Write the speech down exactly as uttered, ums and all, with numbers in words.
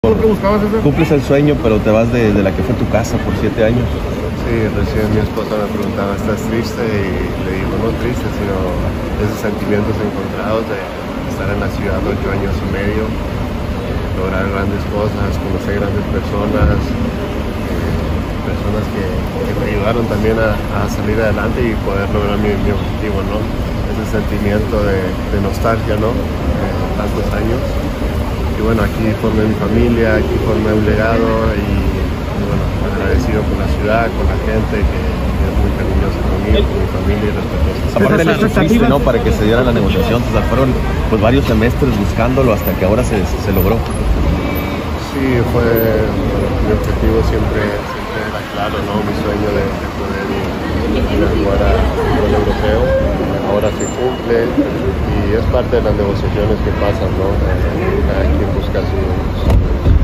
¿Por qué buscabas eso? Cumples el sueño, pero te vas de, de la que fue tu casa por siete años. Sí, recién mi esposa me preguntaba, ¿estás triste? Y le digo, no triste, sino esos sentimientos encontrados de estar en la ciudad ocho años y medio, eh, lograr grandes cosas, conocer grandes personas, eh, personas que, que me ayudaron también a, a salir adelante y poder lograr mi, mi objetivo, ¿no? Ese sentimiento de, de nostalgia, ¿no? Eh, tantos años. Y bueno, aquí formé mi familia, aquí formé un legado y, y bueno, agradecido con la ciudad, con la gente que, que es muy cariñosa conmigo, con mi familia y respetuosa. Aparte le sufriste, ¿no? Para que se diera la negociación, o sea, fueron pues varios semestres buscándolo hasta que ahora se, se logró. Sí, fue, bueno, mi objetivo siempre, siempre era claro, ¿no? Mi sueño de, de poder ir, ir a jugar a fútbol europeo. Ahora se cumple y es parte de las negociaciones que pasan, ¿no? Cada quien busca su, su